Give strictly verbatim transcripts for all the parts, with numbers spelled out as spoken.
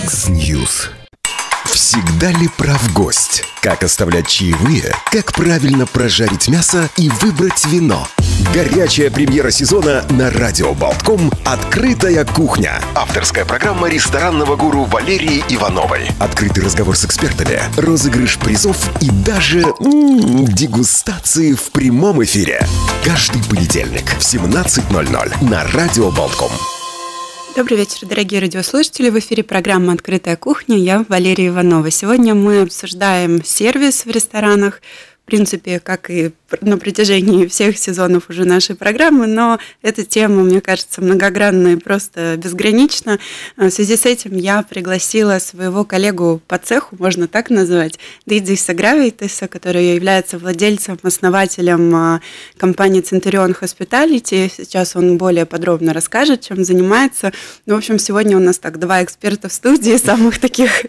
Яндекс.Ньюс. Всегда ли прав гость? Как оставлять чаевые? Как правильно прожарить мясо и выбрать вино? Горячая премьера сезона на Радио Болтком «Открытая кухня». Авторская программа ресторанного гуру Валерии Ивановой. Открытый разговор с экспертами, розыгрыш призов и даже м-м, дегустации в прямом эфире. Каждый понедельник в семнадцать ноль ноль на Радио Болтком. Добрый вечер, дорогие радиослушатели. В эфире программа «Открытая кухня». Я Валерия Иванова. Сегодня мы обсуждаем сервис в ресторанах. В принципе, как и на протяжении всех сезонов уже нашей программы, но эта тема, мне кажется, многогранна и просто безгранична. В связи с этим я пригласила своего коллегу по цеху, можно так назвать, Дидзиса Гравитиса, который является владельцем, основателем компании Centurion Hospitality. Сейчас он более подробно расскажет, чем занимается. Ну, в общем, сегодня у нас так два эксперта в студии, самых таких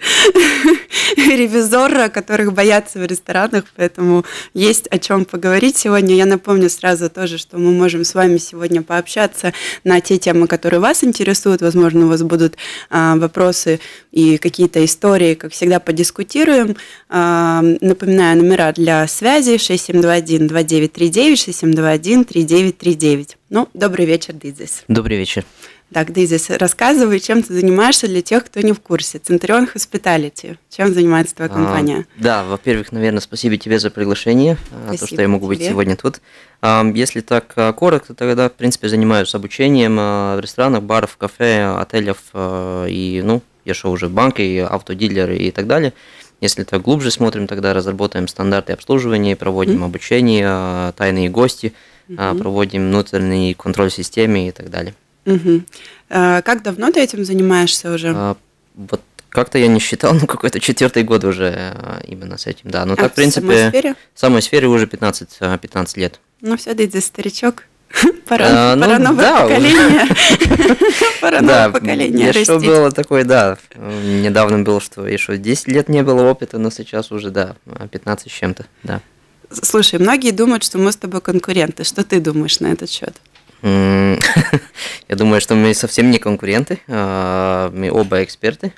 ревизора, которых боятся в ресторанах, поэтому есть о чем поговорить сегодня. Я напомню сразу тоже, что мы можем с вами сегодня пообщаться на те темы, которые вас интересуют. Возможно, у вас будут а, вопросы и какие-то истории, как всегда, подискутируем. А, напоминаю, номера для связи шесть семь два один два девять три девять, шесть семь два один три девять три девять. Ну, добрый вечер, Дидзис. Добрый вечер. Так, Дидзис, рассказывай, чем ты занимаешься для тех, кто не в курсе. Centurion Hospitality. Чем занимается твоя компания? А, да, во-первых, наверное, спасибо тебе за приглашение, спасибо то, что я могу тебе. быть сегодня тут. А, если так коротко, тогда, в принципе, занимаюсь обучением в ресторанах, барах, кафе, отелях и, ну, я шел уже в банки, и автодилеры и так далее. Если так глубже смотрим, тогда разработаем стандарты обслуживания, проводим mm-hmm. обучение, тайные гости, mm-hmm. проводим внутренний контроль системы и так далее. Угу. А как давно ты этим занимаешься уже? А, вот как-то я не считал, ну какой-то четвертый год уже именно с этим, да. Ну а так, в принципе, в самой сфере, в самой сфере уже пятнадцать лет. Ну все, Дидзис, старичок. Пора, а, ну, пора новое да, поколение. Пора новое поколение растить. Еще было такое, да, недавно было, что еще десять лет не было опыта, но сейчас уже, да, пятнадцать с чем-то, да. Слушай, многие думают, что мы с тобой конкуренты. Что ты думаешь на этот счет? Я думаю, что мы совсем не конкуренты, мы оба эксперты.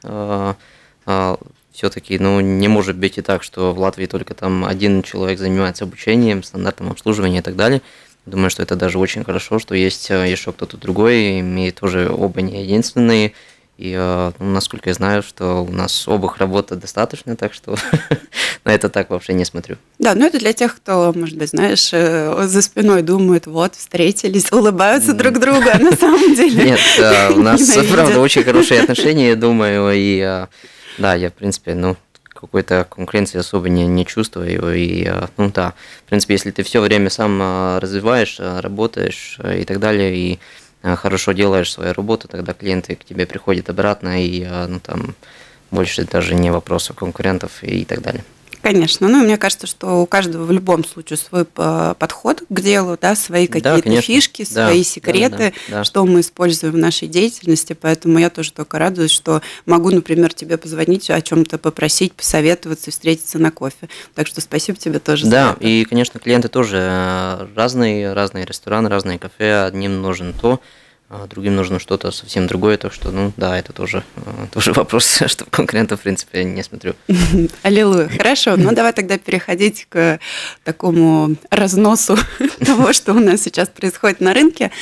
Все-таки, ну, не может быть и так, что в Латвии только там один человек занимается обучением, стандартом обслуживания и так далее. Думаю, что это даже очень хорошо, что есть еще кто-то другой, и мы тоже оба не единственные. И, ну, насколько я знаю, что у нас обоих работы достаточно, так что на это так вообще не смотрю. Да, ну это для тех, кто, может быть, знаешь, за спиной думает, вот, встретились, улыбаются друг другу, а на самом деле нет, у нас, правда, очень хорошие отношения, я думаю, и да, я, в принципе, ну, какой-то конкуренции особо не, не чувствую, и, ну да, в принципе, если ты все время сам развиваешь, работаешь и так далее, и хорошо делаешь свою работу, тогда клиенты к тебе приходят обратно, и ну, там больше даже не вопросов конкурентов и так далее. Конечно. Ну, мне кажется, что у каждого в любом случае свой подход к делу, да, свои какие-то да, фишки, да, свои секреты, да, да, да. что мы используем в нашей деятельности, поэтому я тоже только радуюсь, что могу, например, тебе позвонить, о чем-то попросить, посоветоваться, встретиться на кофе. Так что спасибо тебе тоже да, за это. Да, и, конечно, клиенты тоже разные, разные рестораны, разные кафе, одним нужен то, другим нужно что-то совсем другое, так что, ну, да, это тоже, тоже вопрос, что конкурентов, в принципе, не смотрю. Аллилуйя. Хорошо, ну давай тогда переходить к такому разносу того, что у нас сейчас происходит на рынке.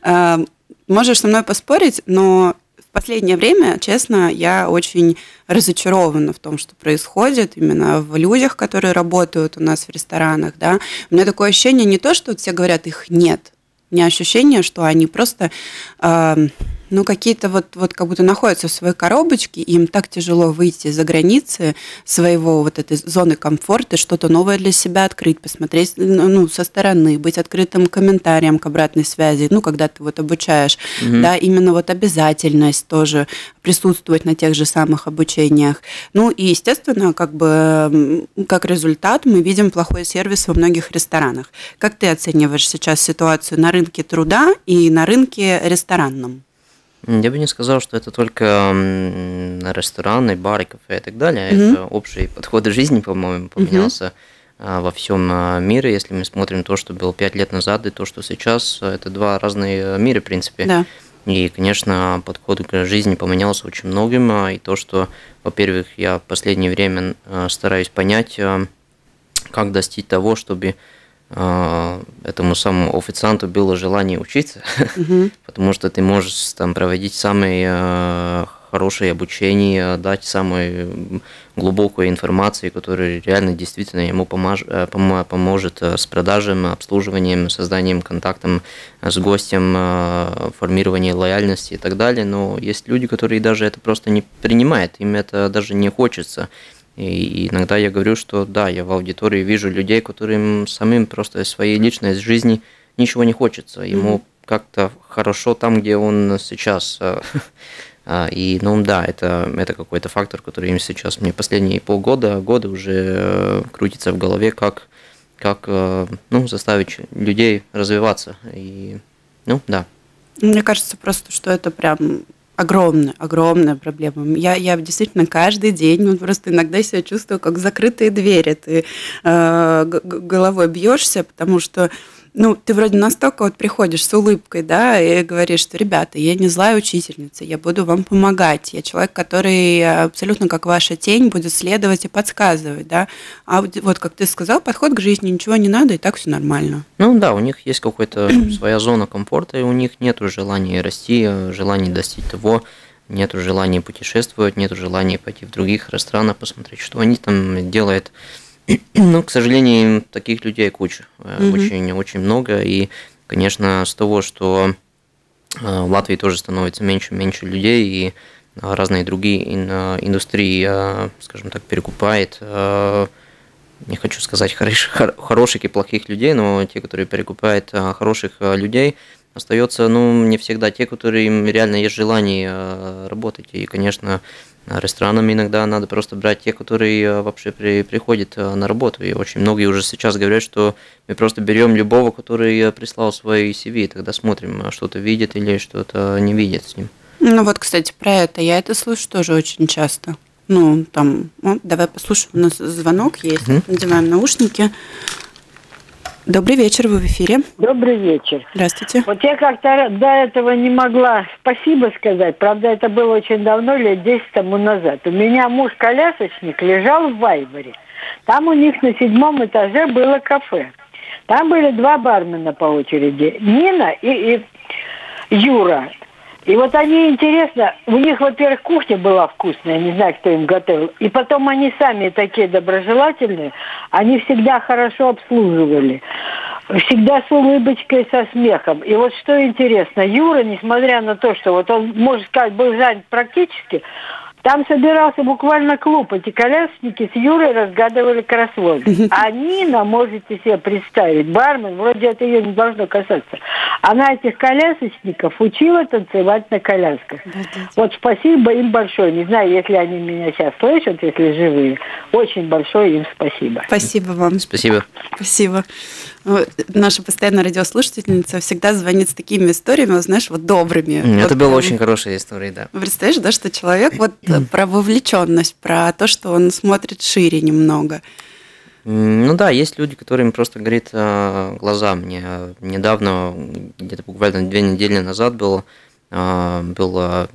Можешь со мной поспорить, но в последнее время, честно, я очень разочарована в том, что происходит именно в людях, которые работают у нас в ресторанах, да. У меня такое ощущение не то, что все говорят, их нет. У меня ощущение, что они просто, э, ну, какие-то вот, вот как будто находятся в своей коробочке, и им так тяжело выйти за границы своего вот этой зоны комфорта, что-то новое для себя открыть, посмотреть, ну, со стороны, быть открытым к комментариям, к обратной связи, ну, когда ты вот обучаешь, mm-hmm. да, именно вот обязательность тоже присутствовать на тех же самых обучениях. Ну, и, естественно, как бы, как результат мы видим плохой сервис во многих ресторанах. Как ты оцениваешь сейчас ситуацию на рынке труда и на рынке ресторанном? Я бы не сказал, что это только рестораны, бары, кафе и так далее. Mm-hmm. Это общий подход к жизни, по-моему, поменялся mm-hmm. во всем мире. Если мы смотрим то, что было пять лет назад, и то, что сейчас, это два разные мира, в принципе. Да. И, конечно, подход к жизни поменялся очень многим. И то, что, во-первых, я в последнее время стараюсь понять, как достичь того, чтобы этому самому официанту было желание учиться, угу. Потому что ты можешь там проводить самые хорошее обучение, дать самую глубокую информацию, которая реально действительно ему помож, поможет с продажем, обслуживанием, созданием контактом с гостем, формированием лояльности и так далее. Но есть люди, которые даже это просто не принимают, им это даже не хочется. И иногда я говорю, что да, я в аудитории вижу людей, которым самим просто из своей личной жизни ничего не хочется. Ему mm-hmm. как-то хорошо там, где он сейчас. И, ну да, это, это какой-то фактор, который им сейчас мне последние полгода, года уже крутится в голове, как, как ну, заставить людей развиваться. И, ну да. Мне кажется просто, что это прям... Огромная, огромная проблема. Я, я действительно каждый день, вот просто иногда себя чувствую как закрытые двери. Ты э, головой бьешься, потому что ну, ты вроде настолько вот приходишь с улыбкой, да, и говоришь, что, ребята, я не злая учительница, я буду вам помогать. Я человек, который абсолютно как ваша тень будет следовать и подсказывать, да. А вот, как ты сказал, подход к жизни, ничего не надо, и так все нормально. Ну да, у них есть какая-то своя зона комфорта, и у них нет желания расти, желания достичь того, нет желания путешествовать, нет желания пойти в других рестораны, посмотреть, что они там делают. Ну, к сожалению, таких людей куча, mm-hmm. очень, очень много, и, конечно, с того, что в Латвии тоже становится меньше и меньше людей, и разные другие индустрии, скажем так, перекупает, не хочу сказать хороших и плохих людей, но те, которые перекупают хороших людей, остается, ну, не всегда те, которые им реально есть желание работать, и, конечно, ресторанам иногда надо просто брать те, которые вообще при, приходят на работу. И очень многие уже сейчас говорят, что мы просто берем любого, который прислал свой си ви, и тогда смотрим, что-то видит или что-то не видит с ним. Ну вот, кстати, про это. Я это слышу тоже очень часто. Ну, там, ну, давай послушаем, у нас звонок есть. Mm-hmm. Надеваем наушники. Добрый вечер, вы в эфире. Добрый вечер. Здравствуйте. Вот я как-то до этого не могла спасибо сказать. Правда, это было очень давно, лет десять тому назад. У меня муж-колясочник лежал в Вайборе. Там у них на седьмом этаже было кафе. Там были два бармена по очереди. Нина и, и Юра. И вот они, интересно, у них, во-первых, кухня была вкусная, не знаю, кто им готовил. И потом они сами такие доброжелательные, они всегда хорошо обслуживали. Всегда с улыбочкой, со смехом. И вот что интересно, Юра, несмотря на то, что вот он, можно сказать, был занят практически, там собирался буквально клуб. Эти колясочники с Юрой разгадывали кроссворды. А Нина, можете себе представить, бармен, вроде это ее не должно касаться, она этих колясочников учила танцевать на колясках. Вот спасибо им большое. Не знаю, если они меня сейчас слышат, если живые. Очень большое им спасибо. Спасибо вам. Спасибо. Спасибо. Наша постоянная радиослушательница всегда звонит с такими историями, знаешь, вот добрыми. Это вот, была очень хорошая история, да. Представляешь, да, что человек вот про вовлеченность, про то, что он смотрит шире немного. Ну да, есть люди, которым просто горит глаза. Мне недавно, где-то буквально две недели назад было, было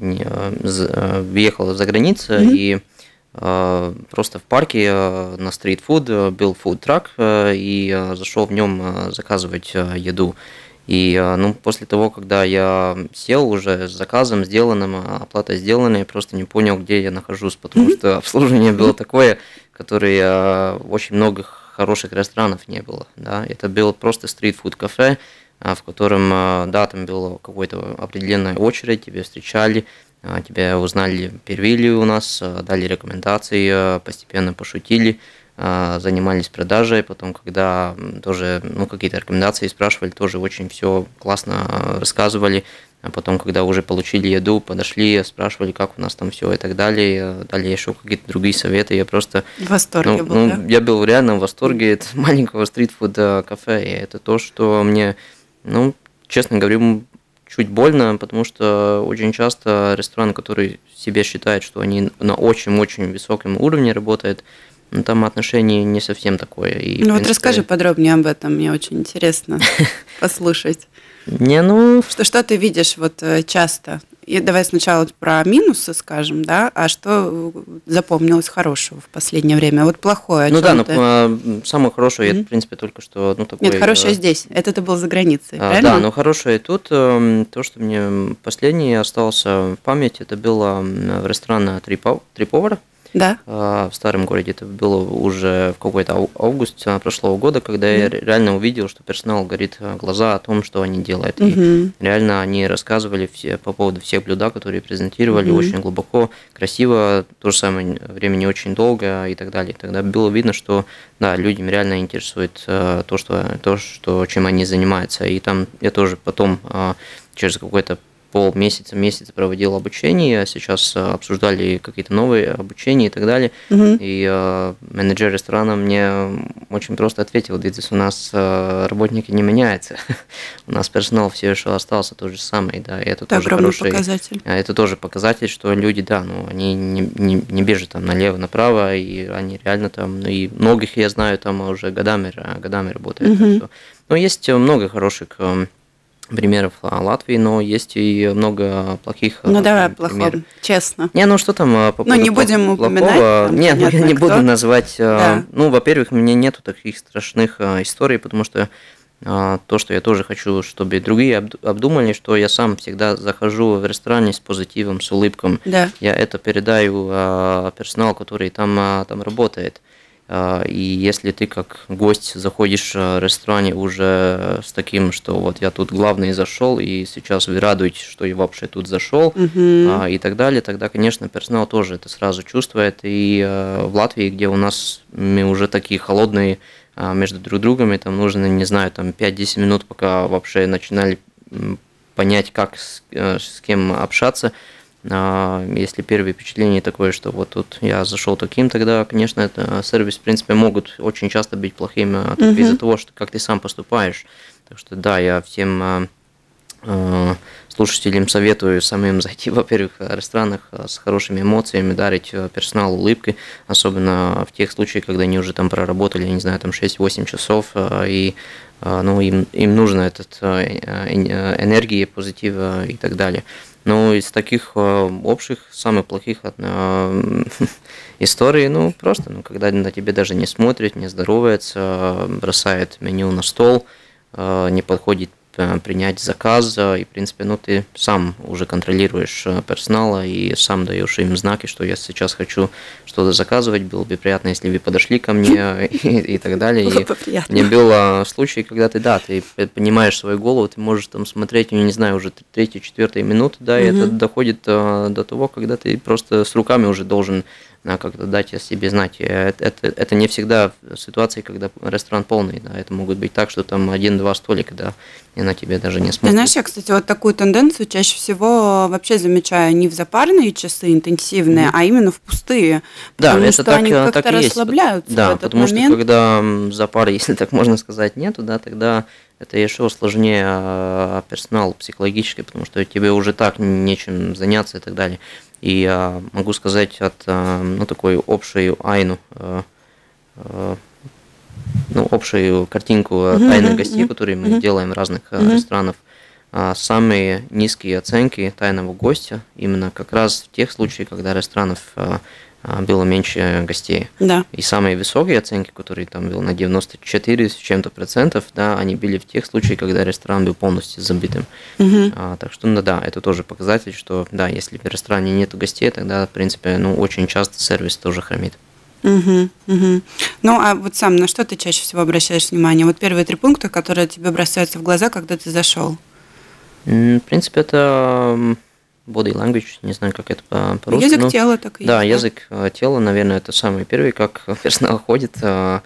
въехал за границу, mm-hmm. и просто в парке на стрит-фуд был фуд-трак, и зашел в нем заказывать еду. И ну, после того, когда я сел уже с заказом сделанным, оплата сделана, я просто не понял, где я нахожусь, потому что обслуживание было такое, которое очень много хороших ресторанов не было. Да? Это было просто стрит-фуд-кафе, в котором, да, там была какая-то определенная очередь, тебя встречали, тебя узнали, первили у нас, дали рекомендации, постепенно пошутили, занимались продажей, потом, когда тоже ну, какие-то рекомендации спрашивали, тоже очень все классно рассказывали, а потом, когда уже получили еду, подошли, спрашивали, как у нас там все и так далее, дали еще какие-то другие советы, я просто... В восторге ну, был, ну, да? Я был реально в восторге от маленького стрит-фуд-кафе, и это то, что мне, ну, честно говоря, чуть больно, потому что очень часто ресторан, который себе считает, что они на очень-очень высоком уровне работают, но там отношение не совсем такое. И, ну вот принципе... расскажи подробнее об этом, мне очень интересно послушать. Не, ну... Что, что ты видишь вот часто? И давай сначала про минусы скажем, да, а что запомнилось хорошего в последнее время? Вот плохое. Ну да, ты... ну самое хорошее, mm-hmm. это, в принципе, только что... Ну, такой, Нет, хорошее здесь, это ты был за границей, а, правильно? Да, но хорошее тут, то, что мне последнее остался в памяти, это было в ресторане «Три повара». Да. В старом городе. Это было уже в какой-то август прошлого года, когда mm. я реально увидел, что персонал горит глаза о том, что они делают. Mm-hmm. И реально они рассказывали все, по поводу всех блюда, которые презентировали, mm-hmm. очень глубоко, красиво, в то же самое время не очень долго и так далее. Тогда было видно, что да, людям реально интересует то, что, то, что, чем они занимаются. И там я тоже потом через какой-то полмесяца, месяц проводил обучение, сейчас обсуждали какие-то новые обучения и так далее. Uh-huh. И э, менеджер ресторана мне очень просто ответил: Дидзис, у нас э, работники не меняются, у нас персонал все еще остался тот же самый, да, и это, это тоже хороший показатель. Это тоже показатель, что люди, да, ну, они не, не, не бежат там налево-направо, и они реально там, ну, и многих я знаю, там уже годами, годами работают. Uh-huh. Но есть много хороших примеров Латвии, но есть и много плохих. Ну давай о плохом, честно. Не, ну что там по поводу Ну не будем плохого? упоминать. Там, не, ну, я не кто. буду назвать. Да. Ну, во-первых, у меня нету таких страшных историй, потому что то, что я тоже хочу, чтобы другие обдумали, что я сам всегда захожу в ресторане с позитивом, с улыбкой. Да. Я это передаю персоналу, который там, там работает. И если ты как гость заходишь в ресторане уже с таким, что вот я тут главный зашел, и сейчас вы радуетесь, что я вообще тут зашел, uh-huh. и так далее, тогда, конечно, персонал тоже это сразу чувствует. И в Латвии, где у нас мы уже такие холодные между друг другом, там нужно, не знаю, там пять-десять минут, пока вообще начинали понять, как с, с кем общаться. Если первое впечатление такое, что вот тут я зашел таким, тогда, конечно, это сервис, в принципе, могут очень часто быть плохими uh-huh. из-за того, что как ты сам поступаешь. Так что да, я всем э, слушателям советую самим зайти, во-первых, в ресторанах с хорошими эмоциями, дарить персоналу улыбкой, особенно в тех случаях, когда они уже там проработали, я не знаю, там шесть-восемь часов, и ну, им, им нужно этот энергии, позитива и так далее. Но из таких общих, самых плохих историй, ну, просто, ну, когда на тебя даже не смотрят, не здоровается, бросает меню на стол, не подходит принять заказ, и, в принципе, ну, ты сам уже контролируешь персонала и сам даешь им знаки, что я сейчас хочу что-то заказывать, было бы приятно, если бы подошли ко мне и, и так далее. Было и бы приятно. Не было случаев, когда ты, да, ты понимаешь свою голову, ты можешь там смотреть, ну, не знаю, уже третья, четвертая минута, да, и mm-hmm. это доходит до того, когда ты просто с руками уже должен как-то дать о себе знать. Это, это, это не всегда ситуации, когда ресторан полный, да, это могут быть так, что там один-два столика, да, и на тебя даже не смотрят. Ты знаешь, я, кстати, вот такую тенденцию чаще всего вообще замечаю не в запарные часы интенсивные, mm-hmm. а именно в пустые, да, потому это что так, они как-то так расслабляются да, в этот потому момент. что когда запары, если так можно сказать, нету, да, тогда это еще сложнее персоналу психологически, потому что тебе уже так нечем заняться и так далее. И а, могу сказать от а, ну, такой общей айну, а, а, ну, общую картинку uh-huh, тайных uh-huh, гостей, которые мы uh-huh. делаем в разных uh-huh. ресторанах. А, самые низкие оценки тайного гостя именно как раз в тех случаях, когда ресторанов а, было меньше гостей. Да. И самые высокие оценки, которые там был на девяносто четыре с чем-то процентов, да, они были в тех случаях, когда ресторан был полностью забитым. Угу. А, так что, ну да, это тоже показатель, что да, если в ресторане нет гостей, тогда, в принципе, ну, очень часто сервис тоже хромит. Угу, угу. Ну, а вот сам на что ты чаще всего обращаешь внимание? Вот первые три пункта, которые тебе бросаются в глаза, когда ты зашел. В принципе, это body language, не знаю, как это по-русски. Язык но, тела, так и да, есть. Язык тела, наверное, это самый первый, как персонал ходит, как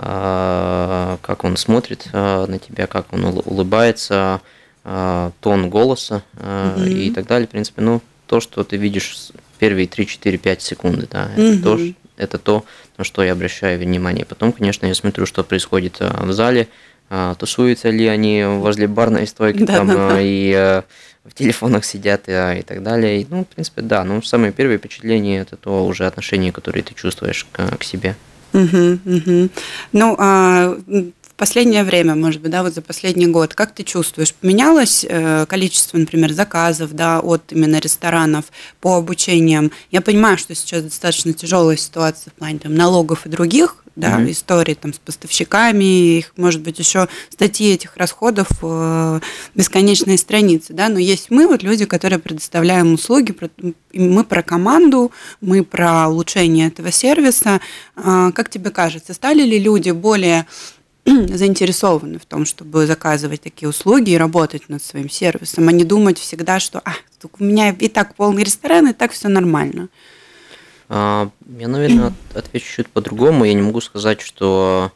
он смотрит на тебя, как он улыбается, тон голоса mm-hmm. и так далее. В принципе, ну, то, что ты видишь первые три-четыре-пять секунды, да, это, mm-hmm. то, это то, на что я обращаю внимание. Потом, конечно, я смотрю, что происходит в зале, тусуются ли они возле барной стойки, да, там, да, да. и э, в телефонах сидят и, и так далее. И, ну, в принципе, да, ну, самое первое впечатление – это то уже отношение, которое ты чувствуешь к, к себе. Угу, угу. Ну, а в последнее время, может быть, да, вот за последний год, как ты чувствуешь, поменялось количество, например, заказов, да, от именно ресторанов по обучениям? Я понимаю, что сейчас достаточно тяжелая ситуация в плане там, налогов и других, да, mm-hmm. истории там, с поставщиками, их, может быть, еще статьи этих расходов, бесконечные страницы, да, но есть мы, вот люди, которые предоставляем услуги, мы про команду, мы про улучшение этого сервиса. Как тебе кажется, стали ли люди более заинтересованы в том, чтобы заказывать такие услуги и работать над своим сервисом, а не думать всегда, что а, у меня и так полный ресторан, и так все нормально? Я, наверное, отвечу чуть по-другому. Я не могу сказать, что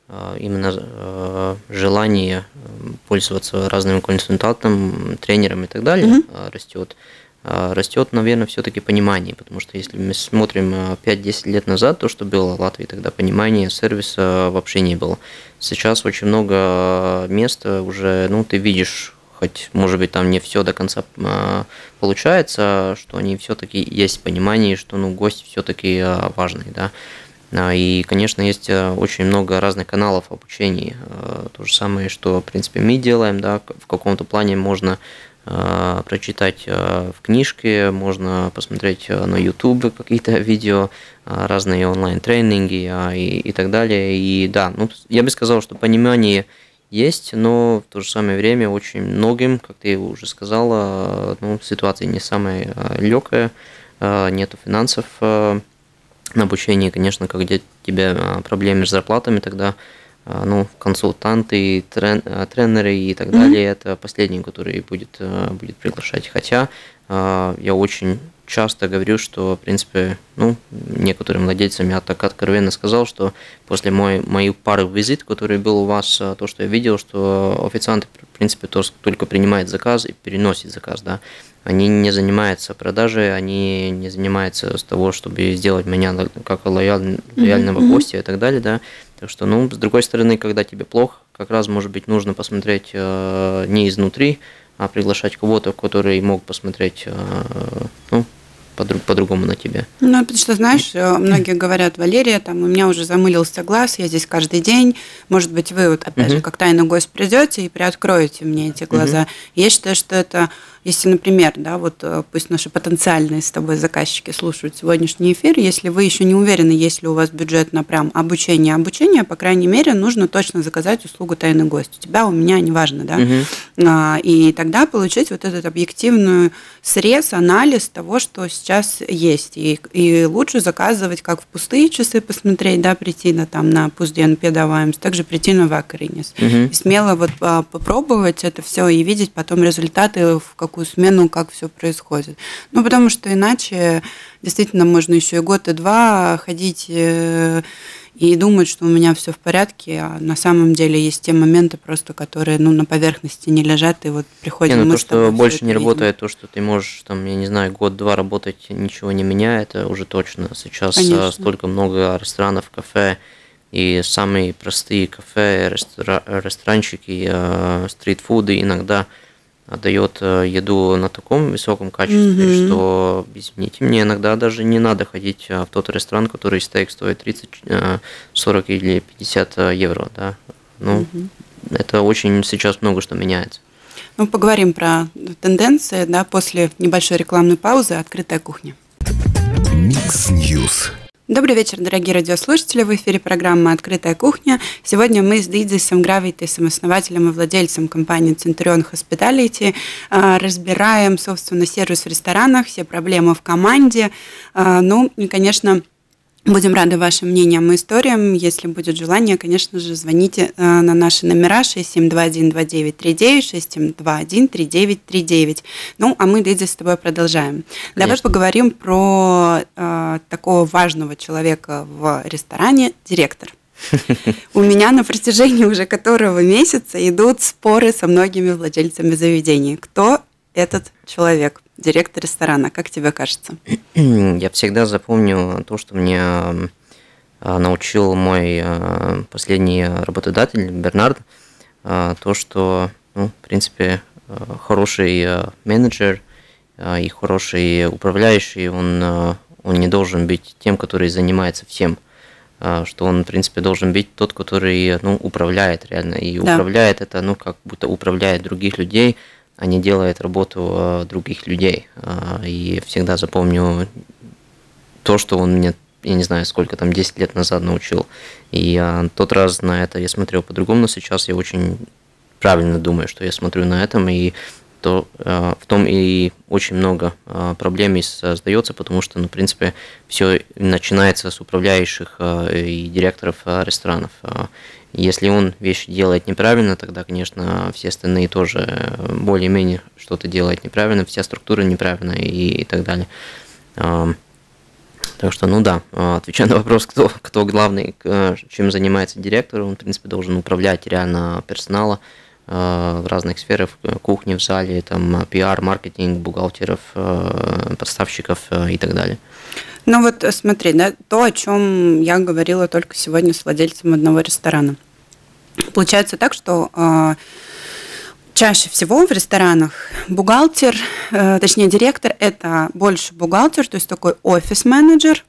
именно желание пользоваться разными консультантами, тренерами и так далее mm-hmm. растет. Растет, наверное, все-таки понимание, потому что если мы смотрим пять-десять лет назад, то, что было в Латвии, тогда понимания сервиса вообще не было. Сейчас очень много места уже, ну, ты видишь, хоть, может быть, там не все до конца получается, что они все-таки есть понимание, что, ну, гость все-таки важный, да. И, конечно, есть очень много разных каналов обучения. То же самое, что, в принципе, мы делаем, да, в каком-то плане можно прочитать в книжке, можно посмотреть на YouTube какие-то видео, разные онлайн-тренинги и, и так далее. И да, ну, я бы сказал, что понимание есть, но в то же самое время очень многим, как ты уже сказала, ну, ситуация не самая легкая, нету финансов на обучение, конечно, когда у тебя проблемы с зарплатами, тогда ну, консультанты, трен, тренеры и так далее, mm-hmm. это последний, который будет, будет приглашать. Хотя я очень часто говорю, что, в принципе, ну, некоторым владельцам я так откровенно сказал, что после моей, моей пары визит, который был у вас, то, что я видел, что официанты, в принципе, только принимают заказ и переносят заказ, да. Они не занимаются продажей, они не занимаются с того, чтобы сделать меня как лояльного mm-hmm. гостя и так далее, да. Так что, ну, с другой стороны, когда тебе плохо, как раз, может быть, нужно посмотреть э, не изнутри, а приглашать кого-то, который мог посмотреть, э, ну, по-другому на тебя. Ну, потому что, знаешь, многие говорят, Валерия, там, у меня уже замылился глаз, я здесь каждый день, может быть, вы, вот, опять uh-huh. же, как тайный гость придете и приоткроете мне эти глаза. Uh-huh. Я считаю, что это, если, например, да, вот пусть наши потенциальные с тобой заказчики слушают сегодняшний эфир, если вы еще не уверены, есть ли у вас бюджет на прям обучение, обучение, по крайней мере, нужно точно заказать услугу тайный гость. У тебя, у меня, неважно, да, uh-huh. а, и тогда получить вот этот объективный срез, анализ того, что сейчас есть. И, и лучше заказывать как в пустые часы посмотреть, да, прийти на, там, на пустден педаваемс, также прийти на вакаринес. Uh-huh. И смело вот а, попробовать это все и видеть потом результаты, в какую смену, как все происходит. Ну, потому что иначе действительно можно еще и год, и два ходить и думать, что у меня все в порядке, а на самом деле есть те моменты просто, которые, ну, на поверхности не лежат, и вот приходим не, ну, мы то, с тобой что больше не видим. Работает, то, что ты можешь, там, я не знаю, год-два работать, ничего не меняя, это уже точно. Сейчас Конечно. Столько много ресторанов, кафе, и самые простые кафе, рестора- ресторанчики, э, стрит-фуды иногда дает еду на таком высоком качестве, mm-hmm. что, извините, мне иногда даже не надо ходить в тот ресторан, который стейк стоит тридцать, сорок или пятьдесят евро, да. Ну, mm-hmm. это очень сейчас много что меняется. Ну, поговорим про тенденции, да, после небольшой рекламной паузы «Открытая кухня». Микс Ньюс. Добрый вечер, дорогие радиослушатели. В эфире программа «Открытая кухня». Сегодня мы с Дидзисом Гравитисом, основателем и владельцем компании Centurion Hospitality, разбираем, собственно, сервис в ресторанах, все проблемы в команде. Ну, и, конечно, будем рады вашим мнениям и историям. Если будет желание, конечно же, звоните на наши номера шесть семь два один два девять три девять, шесть семь два один три девять три девять. Ну, а мы, Дидзис, с тобой продолжаем. Конечно. Давай поговорим про э, такого важного человека в ресторане – директор. У меня на протяжении уже которого месяца идут споры со многими владельцами заведений. Кто этот человек? Директор ресторана, как тебе кажется? Я всегда запомню то, что мне научил мой последний работодатель Бернард, то, что, ну, в принципе, хороший менеджер и хороший управляющий, он, он не должен быть тем, который занимается всем. что он, в принципе, должен быть тот, который, ну, управляет реально. И да. управляет это, ну, как будто управляет других людей, а не делает работу других людей. И всегда запомню то, что он мне, я не знаю, сколько там, десять лет назад научил. И тот раз на это я смотрел по-другому, но сейчас я очень правильно думаю, что я смотрю на этом, и то в том и очень много проблем создается, потому что, ну, в принципе, все начинается с управляющих и директоров ресторанов. Если он вещи делает неправильно, тогда, конечно, все остальные тоже более-менее что-то делают неправильно, вся структура неправильно и, и так далее. Так что, ну да, отвечая на вопрос, кто, кто главный, чем занимается директор, он, в принципе, должен управлять реально персоналом в разных сферах, кухни, в зале, там, пиар, маркетинг, бухгалтеров, поставщиков и так далее. Ну вот смотри, да, то, о чем я говорила только сегодня с владельцем одного ресторана. Получается так, что э, чаще всего в ресторанах бухгалтер, э, точнее директор, это больше бухгалтер, то есть такой офис-менеджер.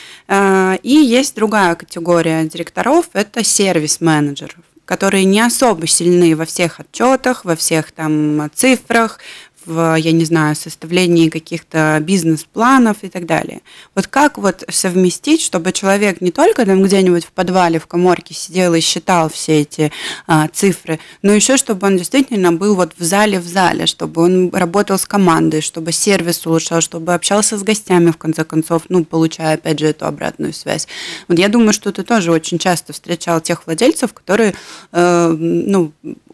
Э, и есть другая категория директоров, это сервис-менеджеров, которые не особо сильны во всех отчетах, во всех там цифрах, в, я не знаю, составлении каких-то бизнес-планов и так далее. Вот как вот совместить, чтобы человек не только там где-нибудь в подвале, в каморке сидел и считал все эти а, цифры, но еще чтобы он действительно был вот в зале в зале, чтобы он работал с командой, чтобы сервис улучшал, чтобы общался с гостями, в конце концов, ну, получая, опять же, эту обратную связь. Вот я думаю, что ты тоже очень часто встречал тех владельцев, которые, э, ну,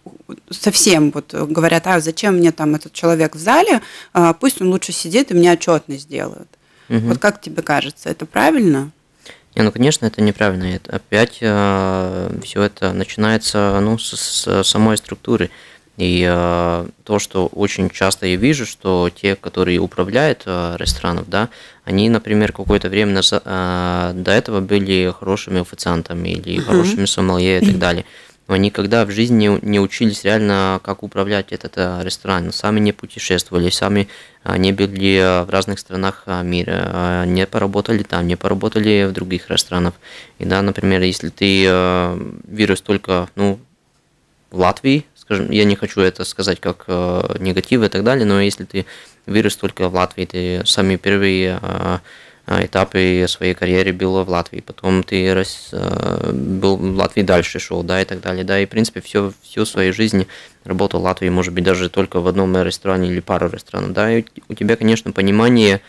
совсем вот говорят, а зачем мне там этот человек в зале, а, пусть он лучше сидит и мне отчетность делает. Угу. Вот как тебе кажется, это правильно? Не, ну, конечно, это неправильно. Это опять э, все это начинается, ну, с, с самой структуры. И э, то, что очень часто я вижу, что те, которые управляют э, ресторанов, да, они, например, какое-то время назад, э, до этого были хорошими официантами или угу. хорошими сомелье и так далее. Но они никогда в жизни не учились реально, как управлять этот ресторан. Сами не путешествовали, сами не были в разных странах мира, не поработали там, не поработали в других ресторанах. И да, например, если ты вырос только, ну, в Латвии, скажем, я не хочу это сказать как негатив и так далее, но если ты вырос только в Латвии, ты самые первые этапы своей карьеры было в Латвии, потом ты раз, был в Латвии дальше шел, да, и так далее, да, и, в принципе, все, всю свою жизнь работал в Латвии, может быть, даже только в одном ресторане или пару ресторанов, да, и у тебя, конечно, понимание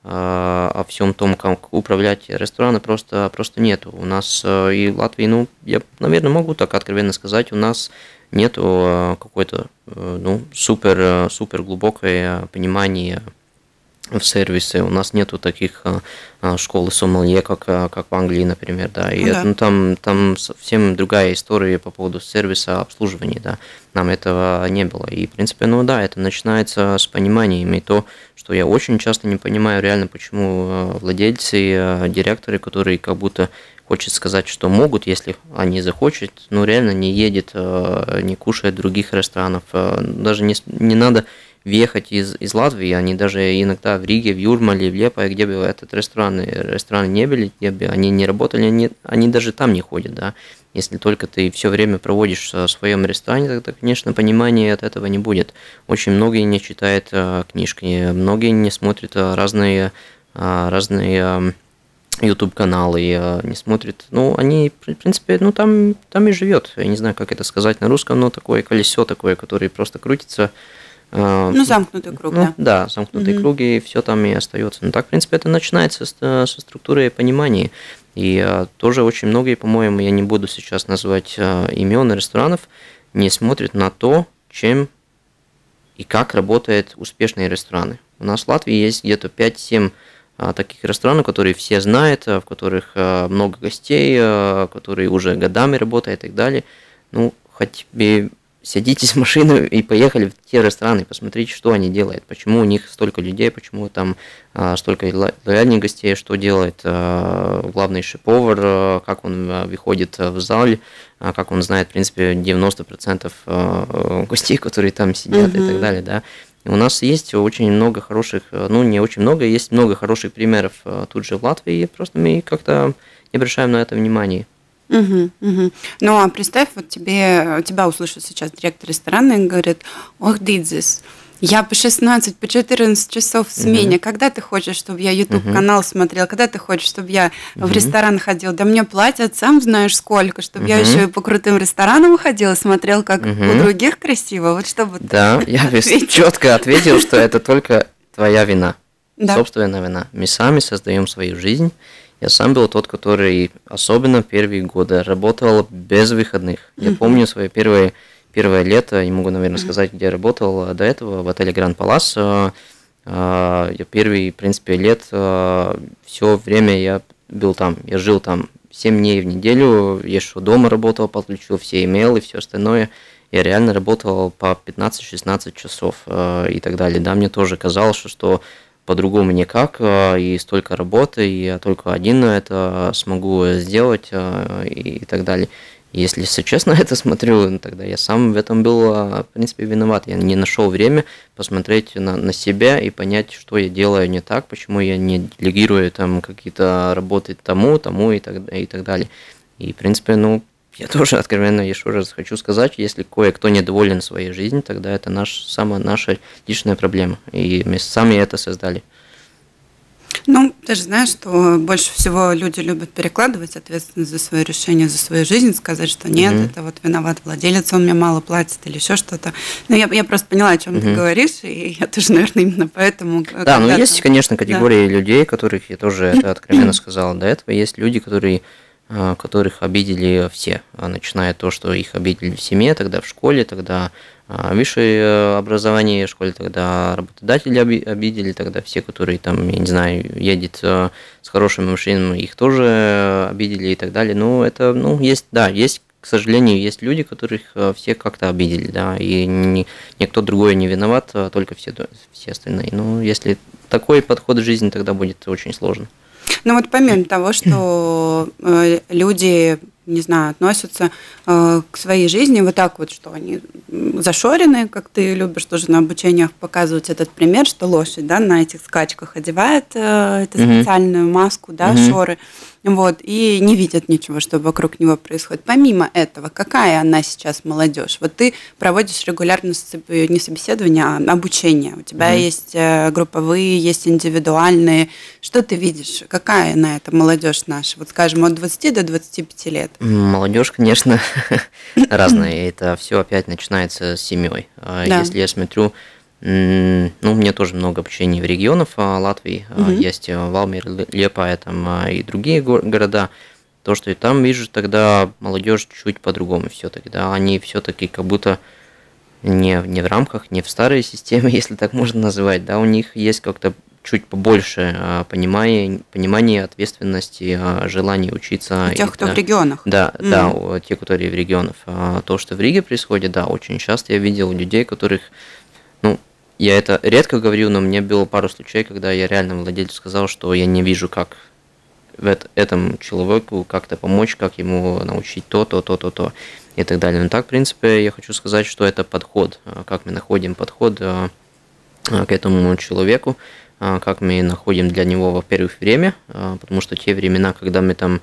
о всем том, как управлять рестораном просто, просто нет. У нас и в Латвии, ну, я, наверное, могу так откровенно сказать, у нас нету какой-то, ну, супер, супер глубокое понимание в сервисе. У нас нету таких а, школ сомелье, как, как в Англии, например, да. И ну, это, да. ну, там, там совсем другая история по поводу сервиса обслуживания, да. Нам этого не было. И, в принципе, ну да, это начинается с пониманием. И то, что я очень часто не понимаю реально, почему владельцы, директоры, которые как будто хочет сказать, что могут, если они захотят, но реально не едет, не кушает в других ресторанов. Даже не, не надо въехать из, из Латвии, они даже иногда в Риге, в Юрмале, в Лепае, где бы этот ресторан, рестораны не были, где бы они не работали, они, они даже там не ходят, да. Если только ты все время проводишь в своем ресторане, тогда, конечно, понимания от этого не будет. Очень многие не читают книжки, многие не смотрят разные, разные YouTube-каналы, не смотрят, ну, они, в принципе, ну, там, там и живет, я не знаю, как это сказать на русском, но такое колесо такое, которое просто крутится. Ну, замкнутый круг, ну, да. Да, замкнутый mm-hmm. круг, и все там и остается. Ну, так, в принципе, это начинается с, со структуры понимания. И а, тоже очень многие, по-моему, я не буду сейчас называть а, имен ресторанов, не смотрят на то, чем и как работают успешные рестораны. У нас в Латвии есть где-то пять-семь а, таких ресторанов, которые все знают, в которых а, много гостей, а, которые уже годами работают и так далее. Ну, хоть бы садитесь в машину и поехали в те рестораны, посмотрите, что они делают, почему у них столько людей, почему там а, столько лояльных гостей, что делает а, главный шеф-повар, а, как он а, выходит в зал, а, как он знает, в принципе, девяносто процентов а, гостей, которые там сидят mm-hmm. и так далее, да. И у нас есть очень много хороших, ну, не очень много, есть много хороших примеров тут же в Латвии, и просто мы как-то не обращаем на это внимания. Угу, угу. Ну, а представь, вот тебе, тебя услышит сейчас директор ресторана и говорит: ох, Дидзис, я по шестнадцать, по четырнадцать часов в смене. Uh-huh. Когда ты хочешь, чтобы я YouTube-канал uh-huh. смотрел? Когда ты хочешь, чтобы я uh-huh. в ресторан ходил? Да мне платят, сам знаешь сколько, чтобы uh-huh. я еще и по крутым ресторанам ходил и смотрел, как uh-huh. у других красиво. Вот чтобы да, я четко ответил, что это только твоя вина, да. собственная вина. Мы сами создаем свою жизнь. Я сам был тот, который, особенно первые годы, работал без выходных. Uh-huh. Я помню свои первые... Первое лето, не могу, наверное, сказать, где я работал до этого, в отеле Гранд Палас. Первые, в принципе, лет, все время я был там, я жил там семь дней в неделю, я еще дома работал, подключил все имейлы, все остальное. Я реально работал по пятнадцать-шестнадцать часов и так далее. Да, мне тоже казалось, что по-другому никак, и столько работы, и я только один это смогу сделать и так далее. Если, если честно это смотрю, тогда я сам в этом был, в принципе, виноват. Я не нашел время посмотреть на, на себя и понять, что я делаю не так, почему я не делегирую там какие-то работы тому, тому и так, и так далее. И, в принципе, ну, я тоже откровенно еще раз хочу сказать, если кое-кто недоволен своей жизнью, тогда это наш, самая наша личная проблема. И мы сами это создали. Ну, ты же знаешь, что больше всего люди любят перекладывать ответственность за свое решение, за свою жизнь, сказать, что нет, mm-hmm. это вот виноват владелец, он мне мало платит или еще что-то. Ну, я, я просто поняла, о чем mm-hmm. ты говоришь, и я тоже, наверное, именно поэтому... Да, ну есть, конечно, категории да. людей, которых я тоже это откровенно сказал до этого. Есть люди, которые, которых обидели все, начиная от того, что их обидели в семье, тогда в школе, тогда... высшее образование в школе, тогда работодатели обидели, тогда все, которые там, я не знаю, едет с хорошими машинами, их тоже обидели и так далее. Ну, это, ну, есть, да, есть, к сожалению, есть люди, которых все как-то обидели, да, и ни, никто другой не виноват, только все, все остальные. Ну, если такой подход в жизни, тогда будет очень сложно. Ну, вот помимо того, что люди... не знаю, относятся э, к своей жизни вот так вот, что они зашорены, как ты любишь тоже на обучениях показывать этот пример, что лошадь, да, на этих скачках одевает э, эту mm-hmm. специальную маску, да, mm-hmm. шоры, вот, и не видят ничего, что вокруг него происходит. Помимо этого, какая она сейчас молодежь? Вот ты проводишь регулярно не собеседование, а обучение. У тебя mm-hmm. есть групповые, есть индивидуальные. Что ты видишь? Какая она, эта молодежь наша? Вот, скажем, от двадцати до двадцати пяти лет. Молодежь, конечно, разная. Это все опять начинается с семьей. Да. Если я смотрю, ну, у меня тоже много общения в регионах Латвии. Угу. Есть Валмир, Лепая там, и другие города. То, что я там вижу, тогда молодежь чуть по-другому все-таки. Да? Они все-таки как будто не, не в рамках, не в старой системе, если так можно называть. Да? У них есть как-то чуть побольше понимания, понимания ответственности, желания учиться. У тех, кто в регионах. Да, mm. да, те, которые в регионах. То, что в Риге происходит, да, очень часто я видел людей, которых, ну, я это редко говорю, но мне было пару случаев, когда я реально владельцу сказал, что я не вижу, как в этом человеку как-то помочь, как ему научить то, то, то, то, то и так далее. Но так, в принципе, я хочу сказать, что это подход, как мы находим подход к этому человеку, как мы находим для него, во-первых, время, потому что те времена, когда мы там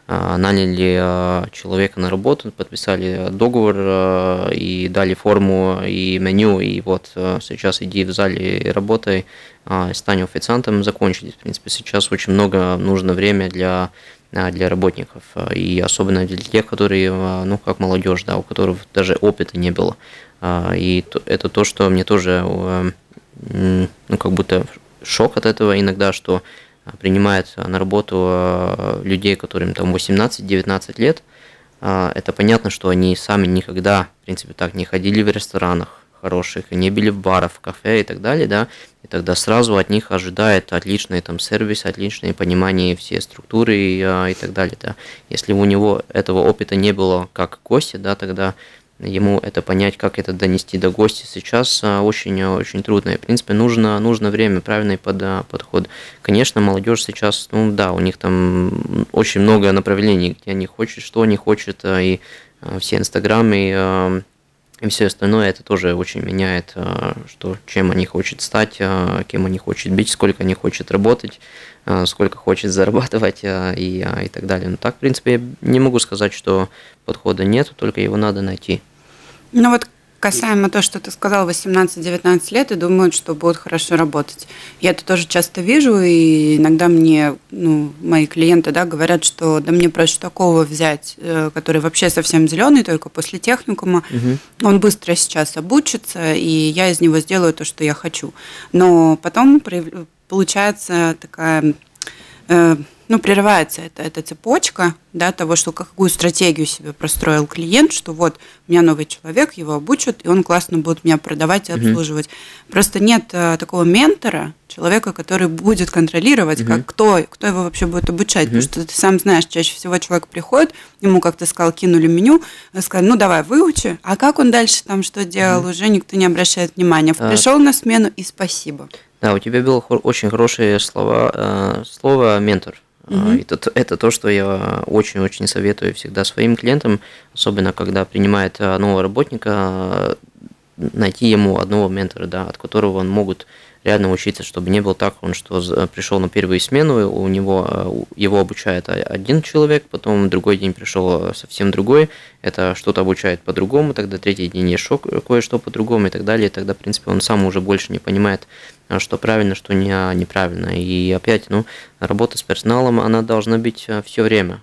наняли человека на работу, подписали договор и дали форму и меню, и вот сейчас иди в зале и работай, стань официантом, закончились. В принципе, сейчас очень много нужно время для, для работников, и особенно для тех, которые, ну, как молодежь, да, у которых даже опыта не было. И это то, что мне тоже, ну, как будто шок от этого иногда, что принимают на работу людей, которым там восемнадцать-девятнадцать лет. Это понятно, что они сами никогда, в принципе, так не ходили в ресторанах хороших, не были в барах, в кафе и так далее, да, и тогда сразу от них ожидает отличный там сервис, отличное понимание всей структуры и, и так далее, да. Если у него этого опыта не было как гостя, да, тогда ему это понять, как это донести до гостя сейчас, очень-очень трудно. И, в принципе, нужно, нужно время, правильный под, подход. Конечно, молодежь сейчас, ну да, у них там очень много направлений, где они хотят, что они хотят, и все инстаграмы, и И все остальное это тоже очень меняет, что, чем они хотят стать, кем они хотят быть, сколько они хотят работать, сколько хочет зарабатывать и, и так далее. Но так, в принципе, я не могу сказать, что подхода нет, только его надо найти. Ну вот касаемо того, что ты сказал, восемнадцать-девятнадцать лет и думают, что будут хорошо работать. Я это тоже часто вижу, и иногда мне, ну, мои клиенты, да, говорят, что да мне проще такого взять, который вообще совсем зеленый, только после техникума. Угу. Он быстро сейчас обучится, и я из него сделаю то, что я хочу. Но потом получается такая... Ну, прерывается эта, эта цепочка, да, того, что какую стратегию себе простроил клиент, что вот у меня новый человек, его обучат, и он классно будет меня продавать и обслуживать. Mm-hmm. Просто нет а, такого ментора, человека, который будет контролировать, mm-hmm. как, кто, кто его вообще будет обучать. Mm-hmm. Потому что ты сам знаешь, чаще всего человек приходит, ему, как ты сказал, кинули меню, сказали, ну, давай, выучи, а как он дальше там что делал, mm-hmm. уже никто не обращает внимания. А... Пришел на смену и спасибо. Да, у тебя было очень хорошее слово, э, слово «ментор». Mm-hmm. Это, это то, что я очень-очень советую всегда своим клиентам, особенно когда принимает нового работника, найти ему одного ментора, да, от которого он могут реально учиться, чтобы не было так, он что пришел на первую смену, у него его обучает один человек, потом другой день пришел совсем другой, это что-то обучает по-другому, тогда третий день еще кое-что по-другому и так далее, и тогда, в принципе, он сам уже больше не понимает, что правильно, что не, неправильно. И опять, ну, работа с персоналом, она должна быть все время.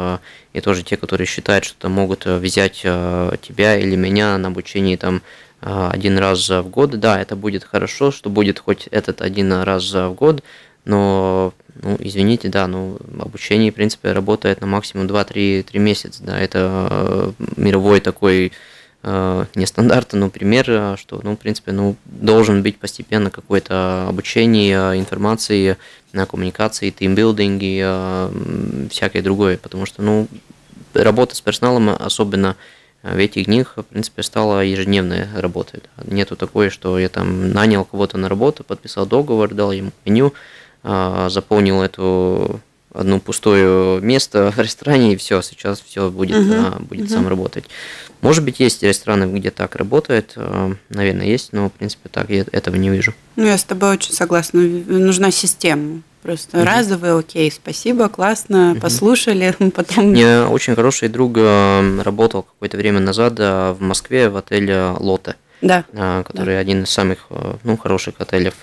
И тоже те, которые считают, что могут взять тебя или меня на обучение там один раз в год, да, это будет хорошо, что будет хоть этот один раз в год, но, ну, извините, да, ну, обучение, в принципе, работает на максимум два-три месяца, да, это мировой такой э, нестандартный, ну, пример, что, ну, в принципе, ну, должен быть постепенно какое-то обучение информации, коммуникации, тимбилдинг и э, всякое другое, потому что, ну, работа с персоналом, особенно в этих днях, в принципе, стала ежедневной работой. Нету такое, что я там нанял кого-то на работу, подписал договор, дал ему меню, заполнил эту одну пустое место в ресторане, и все, сейчас все будет, uh-huh. будет uh-huh. сам работать. Может быть, есть рестораны, где так работает, наверное, есть, но, в принципе, так я этого не вижу. Ну, я с тобой очень согласна. Нужна система. Просто uh-huh. разовый, окей, спасибо, классно, uh-huh. послушали, потом... У меня очень хороший друг работал какое-то время назад в Москве в отеле «Лотте», да. который да. один из самых, ну, хороших отелей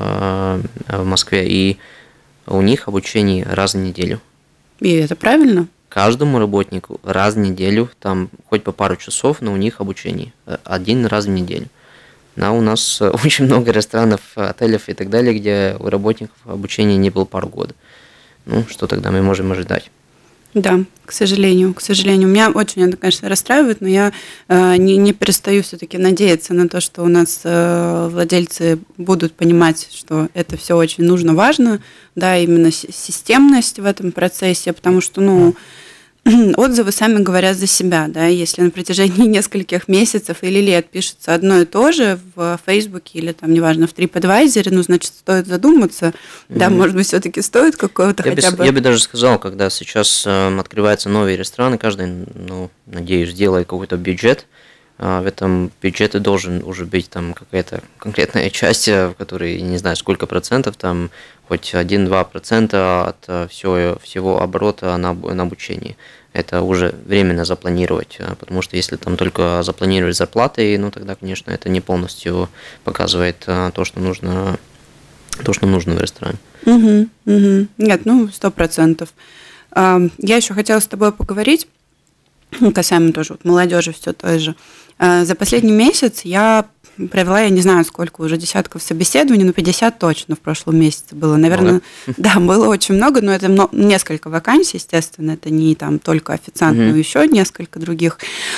в Москве, и у них обучение раз в неделю. И это правильно? Каждому работнику раз в неделю, там хоть по пару часов, но у них обучение один раз в неделю. А у нас очень много ресторанов, отелей и так далее, где у работников обучения не было пару год. Ну, что тогда мы можем ожидать? Да, к сожалению, к сожалению. Меня очень это, конечно, расстраивает, но я э, не, не перестаю все-таки надеяться на то, что у нас э, владельцы будут понимать, что это все очень нужно, важно, да, именно системность в этом процессе, потому что, ну, отзывы сами говорят за себя, да, если на протяжении нескольких месяцев или лет пишется одно и то же в Фейсбуке или там, неважно, в TripAdvisor, ну, значит, стоит задуматься, mm-hmm. да, может быть, все-таки стоит какого-то я хотя бы, бы... Я бы даже сказал, когда сейчас э, открываются новые рестораны, каждый, ну, надеюсь, делает какой-то бюджет, э, в этом бюджете должен уже быть там какая-то конкретная часть, в которой, не знаю, сколько процентов, там, хоть один-два процента от всего, всего оборота на, на обучение. Это уже временно запланировать, потому что если там только запланировать зарплаты, ну тогда, конечно, это не полностью показывает то, что нужно, то, что нужно в ресторане. Угу, угу. Нет, ну сто процентов. Я еще хотела с тобой поговорить, касаемо тоже вот молодежи все той же. За последний месяц я провела, я не знаю, сколько уже десятков собеседований, но пятьдесят точно в прошлом месяце было. Наверное, ну, да. да, было очень много, но это несколько вакансий, естественно, это не там только официант, mm-hmm. но еще несколько других.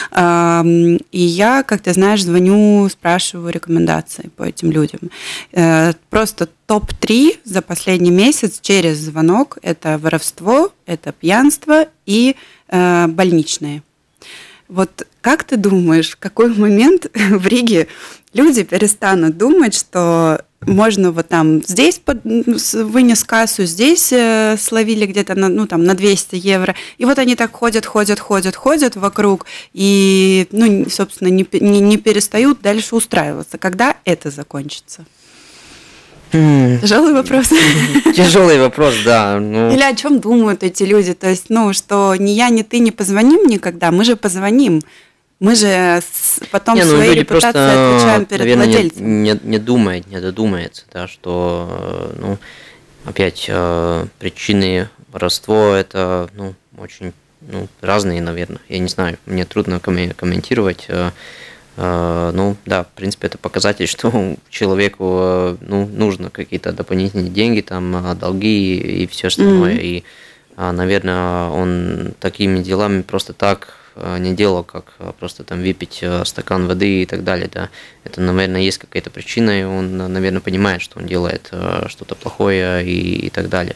И я, как ты знаешь, звоню, спрашиваю рекомендации по этим людям. Просто топ три за последний месяц через звонок – это воровство, это пьянство и больничные. Вот как ты думаешь, в какой момент в Риге люди перестанут думать, что можно вот там здесь под, вынес кассу, здесь э, словили где-то на, ну, там, на двести евро. И вот они так ходят, ходят, ходят, ходят вокруг и, ну, собственно, не, не, не перестают дальше устраиваться. Когда это закончится? Тяжелый вопрос. Тяжелый вопрос, да. Ну... Или о чем думают эти люди? То есть, ну, что ни я, ни ты не позвоним никогда, мы же позвоним. Мы же потом не, ну, своей люди репутацией просто, отвечаем перед наверное, владельцем. Не, не, не думает, не додумается, да, что, ну, опять, причины воровства это, ну, очень, ну, разные, наверное. Я не знаю, мне трудно комментировать. Ну, да, в принципе, это показатель, что человеку, ну, нужно какие-то дополнительные деньги, там, долги и все остальное. Mm-hmm. И, наверное, он такими делами просто так не делал, как просто там выпить стакан воды и так далее, да. Это, наверное, есть какая-то причина, и он, наверное, понимает, что он делает что-то плохое и, и так далее.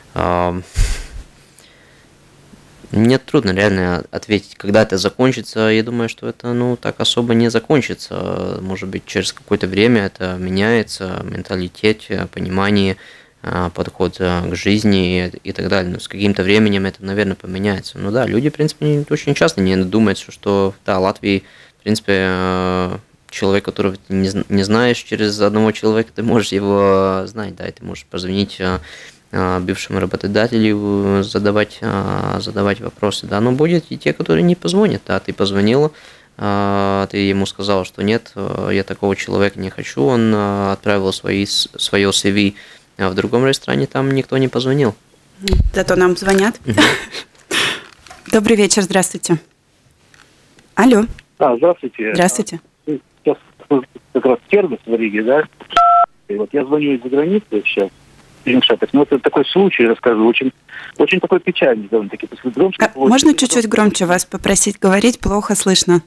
Мне трудно реально ответить, когда это закончится. Я думаю, что это, ну, так особо не закончится. Может быть, через какое-то время это меняется, менталитет, понимание, подход к жизни и так далее. Но с каким-то временем это, наверное, поменяется. Ну да, люди, в принципе, очень часто не думают, что, да, Латвии, в принципе, человек, которого ты не знаешь, через одного человека ты можешь его знать, да, и ты можешь позвонить бывшему работодателю, задавать, задавать вопросы, да, но будет и те, которые не позвонят, да, ты позвонила, ты ему сказал, что нет, я такого человека не хочу, он отправил свои, свое си ви, а в другом ресторане там никто не позвонил. Зато нам звонят. Добрый вечер, здравствуйте. Алло. А, здравствуйте. Здравствуйте. Сейчас как раз термис в Риге, да? И вот я звоню из-за границы сейчас. Ну, это такой случай, расскажу, очень, очень такой печальный, довольно-таки. А, можно чуть-чуть громче вас попросить говорить? Плохо слышно.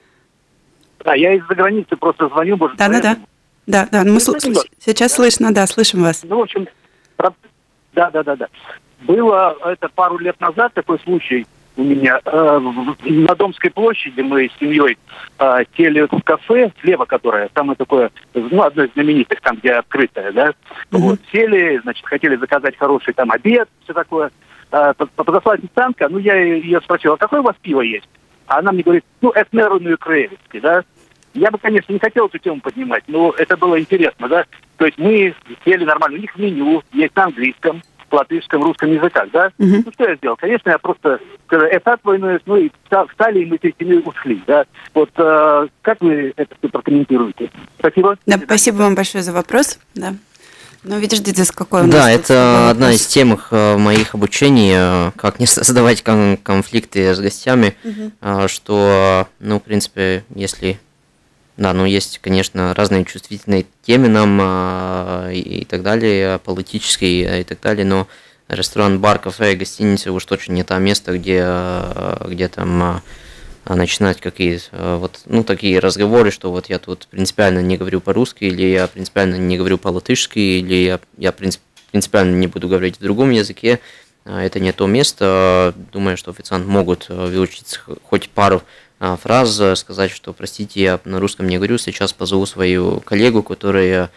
А, я из-за границы просто звоню, может, да, да, да, да, да, мы сл- сейчас да? слышно, да, слышим вас. Ну, в общем, да, да, да, да. Было это пару лет назад такой случай у меня э, на Домской площади. Мы с семьей э, сели в кафе, слева которое, самое такое, ну, одно из знаменитых, там, где открытое, да. Mm-hmm. Вот, сели, значит, хотели заказать хороший там обед, все такое. Э, подошла официантка, ну, я ее спросил, а какое у вас пиво есть? А она мне говорит, ну, этнерную кревицки, да. Я бы, конечно, не хотел эту тему поднимать, но это было интересно, да. То есть мы сели нормально, у них меню есть на английском, латышском, русском языках, да? Uh-huh. Ну, что я сделал? Конечно, я просто этап войны, ну, и встали, и мы с ушли, да? Вот э, как вы это все прокомментируете? Спасибо. Да, спасибо вам большое за вопрос, да. Ну, видишь, Дидис, какой у нас Да, это одна из тем моих обучений, как не создавать конфликты с гостями, uh-huh. что, ну, в принципе, если... Да, ну есть, конечно, разные чувствительные темы нам а, и, и так далее, политические и так далее, но ресторан, бар, кафе, гостиница уж точно не то место, где, где там а, начинать какие-то вот, ну, такие разговоры, что вот я тут принципиально не говорю по-русски, или я принципиально не говорю по-латышски, или я, я принципиально не буду говорить в другом языке. Это не то место. Думаю, что официанты могут выучить хоть пару фраз, сказать, что, простите, я на русском не говорю, сейчас позову свою коллегу, которая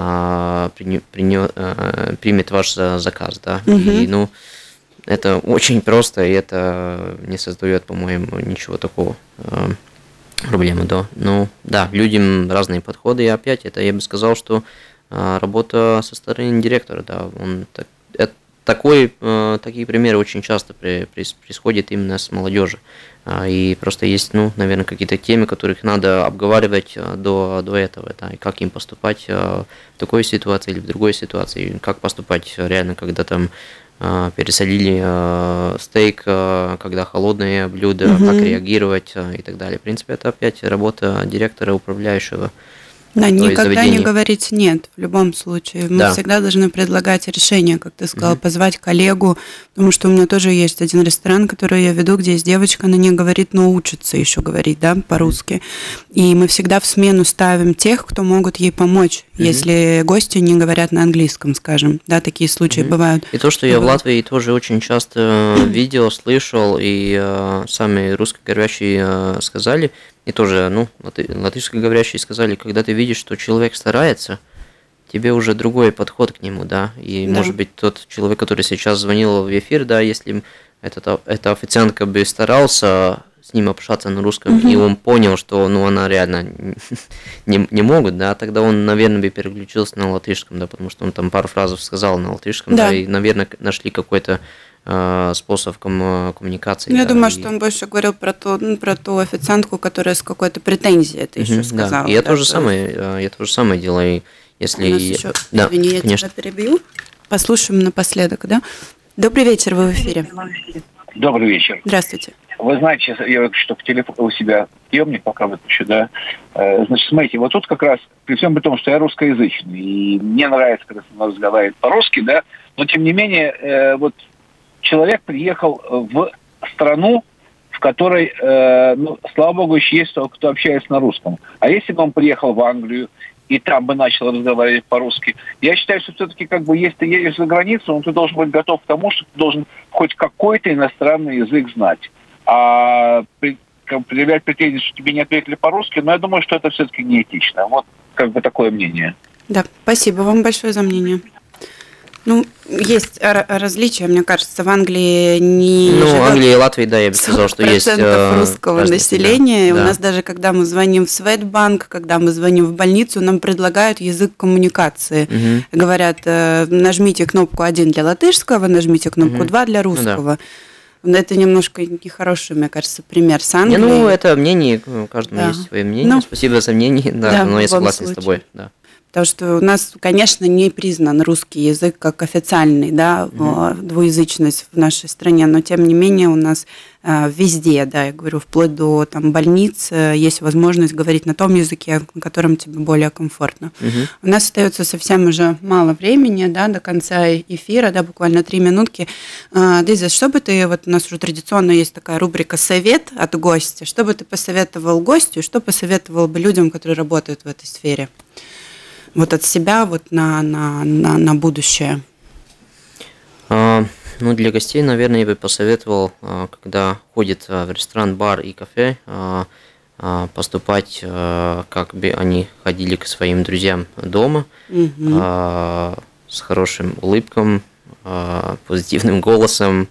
а, при, при, а, примет ваш заказ, да, угу. И, ну, это очень просто, и это не создает, по-моему, ничего такого а, проблемы, да, ну, да, людям разные подходы, и опять, это я бы сказал, что а, работа со стороны директора, да, он так, это, такой, а, такие примеры очень часто при, при, происходят именно с молодежью. И просто есть, ну, наверное, какие-то темы, которых надо обговаривать до, до этого, да, и как им поступать в такой ситуации или в другой ситуации, как поступать реально, когда там пересолили стейк, когда холодное блюдо, mm-hmm. как реагировать и так далее. В принципе, это опять работа директора, управляющего. Да, никогда не говорить «нет» в любом случае. Мы да. всегда должны предлагать решение, как ты сказал, угу. позвать коллегу, потому что у меня тоже есть один ресторан, который я веду, где есть девочка, она не говорит, но учится еще говорить, да, по-русски. И мы всегда в смену ставим тех, кто могут ей помочь, угу. если гости не говорят на английском, скажем. Да, такие случаи угу. бывают. И то, что я в Латвии тоже очень часто видел, слышал, и э, сами русскоговорящие э, сказали, и тоже, ну, латы, латышскоговорящие сказали, когда ты видишь, что человек старается, тебе уже другой подход к нему, да, и, да. может быть, тот человек, который сейчас звонил в эфир, да, если этот, эта официантка бы старался с ним общаться на русском, угу. и он понял, что, ну, она реально не, не могут, да, тогда он, наверное, бы переключился на латышском, да, потому что он там пару фраз сказал на латышском, да, да и, наверное, нашли какой-то э, способ ком- коммуникации. Я да, думаю, и... что он больше говорил про ту, ну, про ту официантку, которая с какой-то претензией это угу, еще сказала. Да, и я да, то же то... самое, я то же самое делаю, если... У нас еще... да, Извини, я конечно. тебя перебью. Послушаем напоследок, да? Добрый вечер, вы в эфире. Добрый вечер. Здравствуйте. Вы знаете, я выключу телефон у себя приемник, пока выключу, да. Значит, смотрите, вот тут как раз, при всем при том, что я русскоязычный, и мне нравится, когда со мной разговаривает по-русски, да, но тем не менее, вот человек приехал в страну, в которой, ну, слава богу, еще есть кто, кто общается на русском. А если бы он приехал в Англию, и там бы начал разговаривать по-русски. Я считаю, что все-таки, как бы, если ты едешь за границу, ну, ты должен быть готов к тому, что ты должен хоть какой-то иностранный язык знать. А предъявлять претензии, что тебе не ответили по-русски, но я думаю, что это все-таки неэтично. Вот как бы такое мнение. Да, спасибо вам большое за мнение. Ну, есть различия, мне кажется, в Англии не Ну, в Англии и Латвии, да, я бы сказал, что есть русского населения. Да. У нас даже, когда мы звоним в Светбанк, когда мы звоним в больницу, нам предлагают язык коммуникации. Угу. Говорят, нажмите кнопку один для латышского, нажмите кнопку угу. два для русского. Ну, да. Это немножко нехороший, мне кажется, пример с Англией. Не, ну, это мнение, у каждого да. есть свое мнение. Ну, спасибо за мнение, да, да но я согласен случае. с тобой, да. Потому что у нас, конечно, не признан русский язык как официальный, да, mm-hmm. двуязычность в нашей стране, но тем не менее у нас э, везде, да, я говорю, вплоть до там, больниц э, есть возможность говорить на том языке, на котором тебе более комфортно. Mm-hmm. У нас остается совсем уже мало времени, да, до конца эфира, да, буквально три минутки. Э, Диза, что бы ты, вот у нас уже традиционно есть такая рубрика «Совет от гостя», что бы ты посоветовал гостю, что посоветовал бы людям, которые работают в этой сфере? Вот от себя вот на, на, на, на будущее? А, ну, для гостей, наверное, я бы посоветовал, когда ходят в ресторан, бар и кафе, поступать, как бы они ходили к своим друзьям дома, угу. с хорошим улыбком, позитивным голосом,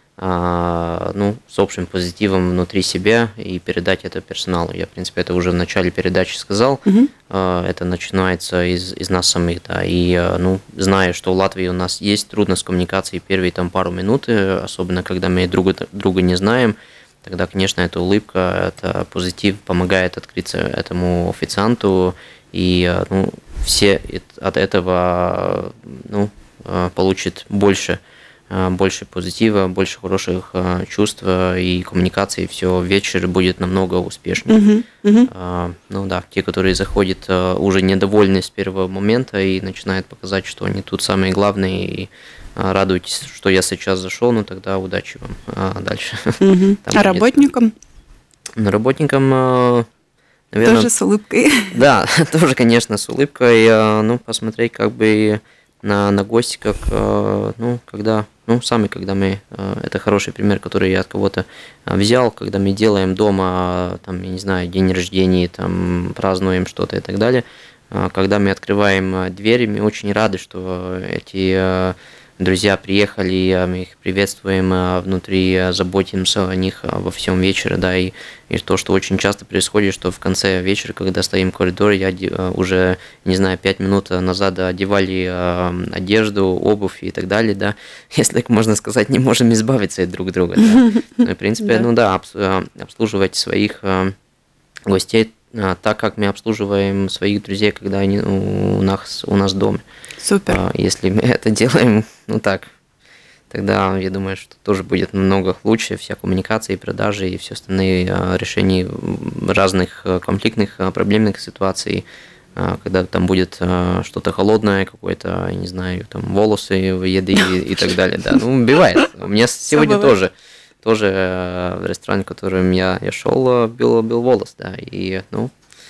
ну, с общим позитивом внутри себя и передать это персоналу. Я, в принципе, это уже в начале передачи сказал. Uh-huh. Это начинается из, из нас самих, да. И, ну, зная, что в Латвии у нас есть трудность коммуникации первые там пару минут, особенно когда мы друга, друга не знаем, тогда, конечно, эта улыбка, это позитив помогает открыться этому официанту, и, ну, все от этого, ну, получат больше больше позитива, больше хороших э, чувств и коммуникации, все, вечер будет намного успешнее. Uh-huh, uh-huh. Э, ну да, те, которые заходят э, уже недовольны с первого момента и начинают показать, что они тут самые главные, и э, радуйтесь, что я сейчас зашел, ну тогда удачи вам э, дальше. Uh-huh. А работникам? Ну, работникам, э, наверное... Тоже с улыбкой. Да, тоже, конечно, с улыбкой, э, ну, посмотреть как бы на, на гости, как, э, ну, когда... Ну, сами, когда мы, это хороший пример, который я от кого-то взял, когда мы делаем дома, там, я не знаю, день рождения, там, празднуем что-то и так далее, когда мы открываем двери, мы очень рады, что эти друзья приехали, мы их приветствуем, внутри заботимся о них во всем вечере, да, и, и то, что очень часто происходит, что в конце вечера, когда стоим в коридоре, я уже, не знаю, пять минут назад одевали одежду, обувь и так далее, да, если так можно сказать, не можем избавиться от друг друга, да. Ну, в принципе, ну да, обслуживать своих гостей так, как мы обслуживаем своих друзей, когда они у нас, у нас дома. Супер. Если мы это делаем, ну так, тогда я думаю, что тоже будет намного лучше вся коммуникация и продажи и все остальные решения разных конфликтных, проблемных ситуаций, когда там будет что-то холодное, какое-то, я не знаю, там волосы, еды и, и так далее. Да, ну, бывает. У меня сегодня тоже. Тоже в ресторане, в котором я, я шел, был, был волос, да, и, ну,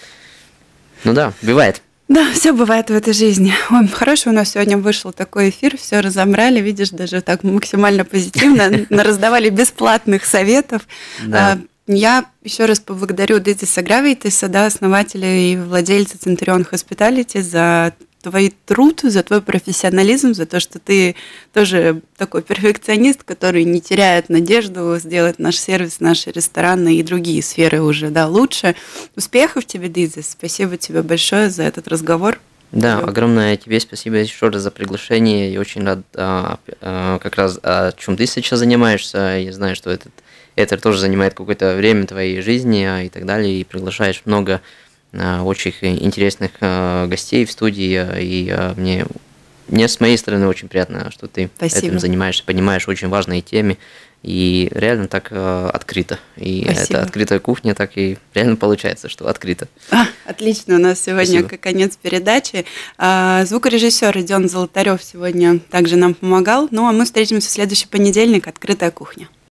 ну да, бывает. Да, все бывает в этой жизни. Ой, хороший у нас сегодня вышел такой эфир, все разобрали, видишь, даже так максимально позитивно, раздавали бесплатных советов. Да. Я еще раз поблагодарю Дидзиса Гравитиса, да, основателя и владельца Centurion Hospitality, за твой труд, за твой профессионализм, за то, что ты тоже такой перфекционист, который не теряет надежду сделать наш сервис, наши рестораны и другие сферы уже, да, лучше. Успехов тебе, Дизис. Спасибо тебе большое за этот разговор. Да, Все. огромное тебе спасибо еще раз за приглашение. Я очень рад, а, а, как раз о чем ты сейчас занимаешься. Я знаю, что этот это тоже занимает какое-то время твоей жизни а, и так далее. И приглашаешь много а, очень интересных а, гостей в студии. А, и а, мне, мне с моей стороны очень приятно, что ты Спасибо. этим занимаешься, понимаешь очень важные темы. И реально так э, открыто. И Спасибо. эта открытая кухня так и реально получается, что открыто. А, отлично, у нас сегодня Спасибо. конец передачи. А, звукорежиссер Родион Золотарев сегодня также нам помогал. Ну а мы встретимся в следующий понедельник. Открытая кухня.